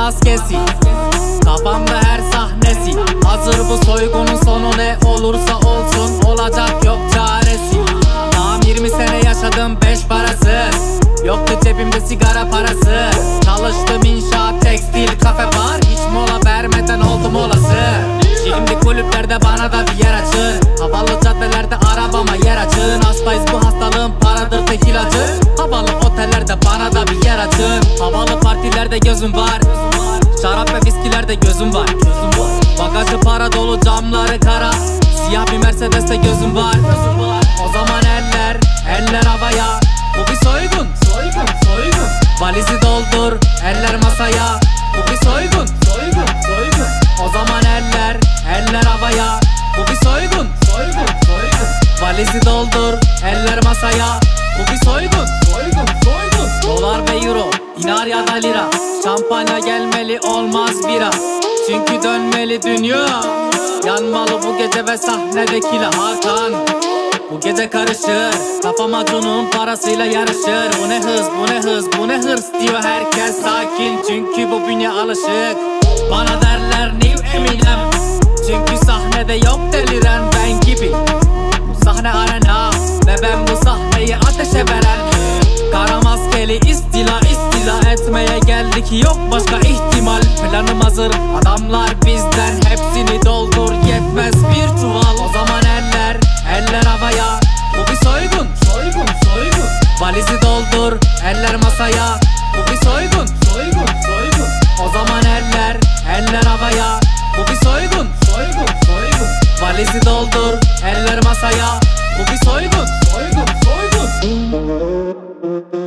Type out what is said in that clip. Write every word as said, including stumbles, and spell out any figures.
maskesi, kafamda her sahnesi. Hazır bu soygunun sonu ne olursa olsun, olacak yok çaresi. Tam yirmi sene yaşadım beş parasız, yoktu cebimde sigara parası. Çalıştım inşaat, tekstil, kafe var, hiç mola vermeden oldum olası. Şimdi kulüplerde bana da bir yer açın, havalı caddelerde arabama yer açın. Hastayız bu hastalığın paradır tek ilacı, havalı otellerde bana da bir yer açın. Havalı partilerde gözüm var, şarap ve viskilerde gözüm var. Bagajı para dolu, camları kara, siyah bir Mercedes'te gözüm var. O zaman eller, eller havaya, bu bir soygun, soygun, soygun. Valizi doldur, eller masaya, bu bir soygun, soygun, soygun. O zaman eller, eller havaya, bu bir soygun, soygun, soygun. Valizi doldur, eller masaya, bu bir soygun, soygun, soygun. Dolar ve euro, dinar ya da lira, şampanya gelmeli olmaz bira, çünkü dönmeli dünya. Yanmalı bu gece ve sahnedekiyle Hakan. Bu gece karışır, kafam Acun'un parasıyla yarışır. Bu ne hız, bu ne hız, bu ne hırs diyor herkes sakin, çünkü bu bünye alışık. Bana derler New Eminem, çünkü sahnede yok deliren ben gibi. Bu sahne arena ve ben bu sahneyi ateşe veren. Kara maskeli istila istila etmeye geldik, yok başka ihtimal. Planım hazır, adamlar bizden, hepsini doldur yetmez bir çuval. O zaman eller, eller havaya, bu bir soygun, soygun, soygun. Valizi doldur, eller masaya, bu bir soygun, soygun, soygun. O zaman eller, eller havaya, bu bir soygun, soygun, soygun. Valizi doldur, eller masaya, bu bir soygun, soygun, soygun.